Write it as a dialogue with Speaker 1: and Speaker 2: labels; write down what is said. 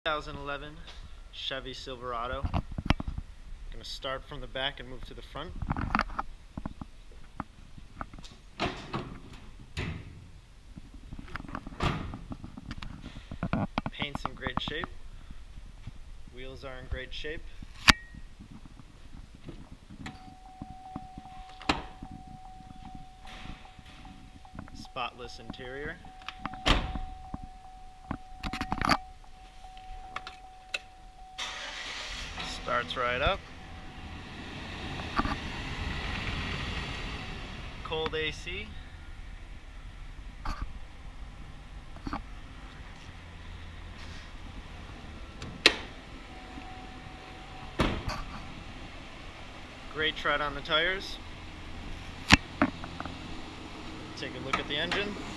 Speaker 1: 2011 Chevy Silverado. Going to start from the back and move to the front. Paint's in great shape. Wheels are in great shape. Spotless interior. Starts right up. Cold AC. Great tread on the tires. Take a look at the engine.